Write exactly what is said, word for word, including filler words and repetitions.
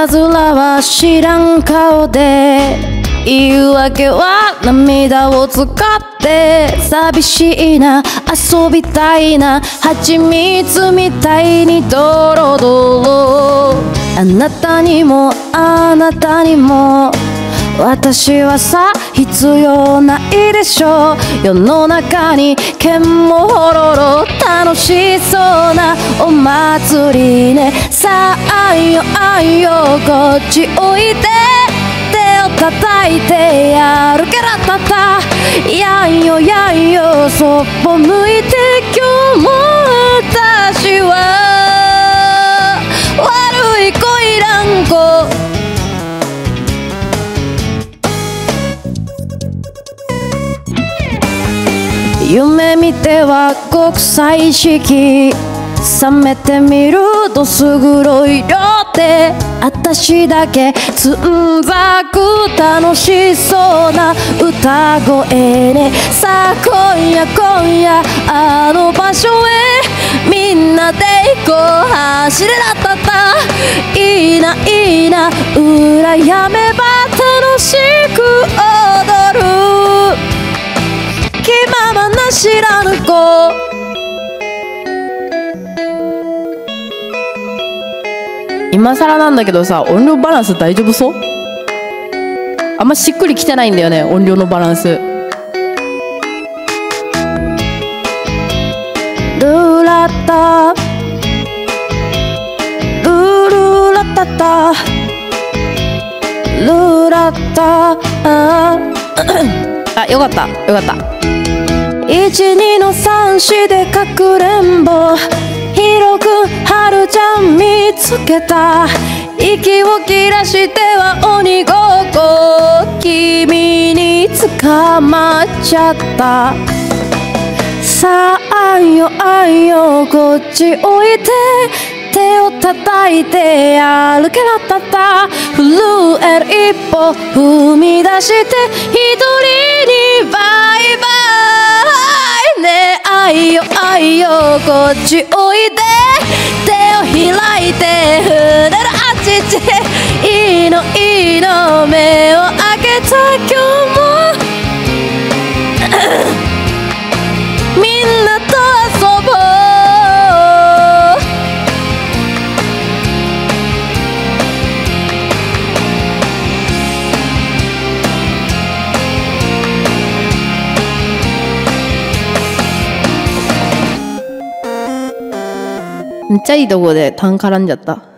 たずらは知らん顔で、言い訳は涙を使って寂しいな遊びたいな蜂蜜みたいにドロドロ。あなたにもあなたにも私はさ必要ないでしょう。世の中に剣もほろろ楽しそうなお祭りね。さああいよあいよこっちおいで手を叩いてやるからたたやんよやんよそっぽ向いて今日も私は悪い子いらん子。夢見ては国際式冷めてみるどす黒い色で私だけつんざく楽しそうな歌声ね。さあ今夜今夜あの場所へみんなで行こう走れらったたいいないいな裏やめば楽しく踊る気ままな知らぬ子。今更なんだけどさ、音量バランス大丈夫そう？あんましっくりきてないんだよね、音量のバランス。ルーラッタルールラッタタルーラッタああ、よかったよかった。いちにのさんしでかくれんぼ広く春ちゃん見つけた息を切らしては鬼ごっこ君に捕まっちゃった。さああんよあんよこっちおいで手を叩いて歩けらったた震える一歩踏み出して一人にバイバイね。あいよあいよこっちおいで手を開いて触れるあちちいいのいいの目を開けた今日もみんなと遊ぼう。めっちゃいいとこでタン絡んじゃった。